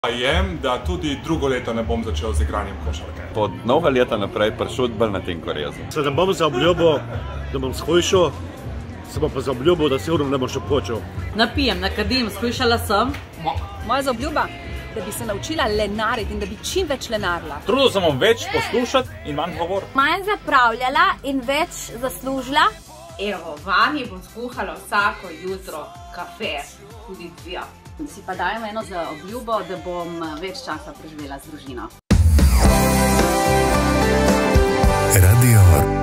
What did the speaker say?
Jem, da tudi drugo leto ne bom začel z igranjem košarke. Od novega leta naprej prišel bolj na tenko rezu. Se ne bom zaobljubil, da bom shujšal, se bom pa zaobljubil, da sigurno ne bom še počel. Napijem, nakadim, shujšala sem. Moja zaobljuba, da bi se naučila lenariti in da bi čim več lenarila. Trudil sem več poslušati in manj govoriti. Manj zapravljala in več zaslužila. Evo, vami bom skuhala vsako jutro kafe, tudi 2. Si pa dajem eno zaobljubo, da bom več časa preživela z družino. Radio